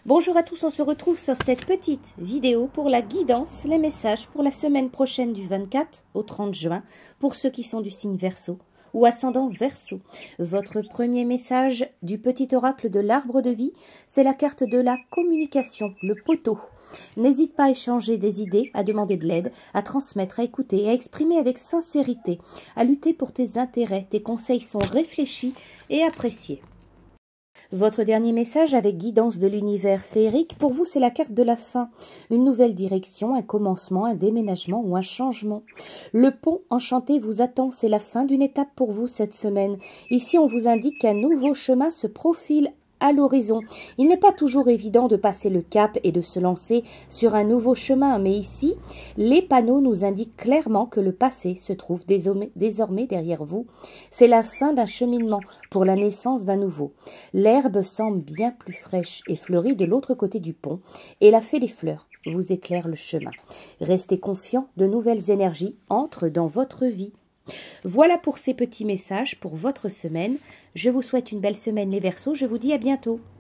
Bonjour à tous, on se retrouve sur cette petite vidéo pour la guidance, les messages pour la semaine prochaine du 24 au 30 juin pour ceux qui sont du signe Verseau ou ascendant Verseau. Votre premier message du petit oracle de l'arbre de vie, c'est la carte de la communication, le poteau. N'hésite pas à échanger des idées, à demander de l'aide, à transmettre, à écouter, à exprimer avec sincérité, à lutter pour tes intérêts. Tes conseils sont réfléchis et appréciés. Votre dernier message avec guidance de l'univers féerique, pour vous c'est la carte de la fin, une nouvelle direction, un commencement, un déménagement ou un changement. Le pont enchanté vous attend, c'est la fin d'une étape pour vous cette semaine. Ici on vous indique qu'un nouveau chemin se profile à l'horizon. Il n'est pas toujours évident de passer le cap et de se lancer sur un nouveau chemin, mais ici, les panneaux nous indiquent clairement que le passé se trouve désormais derrière vous. C'est la fin d'un cheminement pour la naissance d'un nouveau. L'herbe semble bien plus fraîche et fleurie de l'autre côté du pont, et la fée des fleurs vous éclaire le chemin. Restez confiants, de nouvelles énergies entrent dans votre vie. Voilà pour ces petits messages pour votre semaine. Je vous souhaite une belle semaine les Verseaux, je vous dis à bientôt.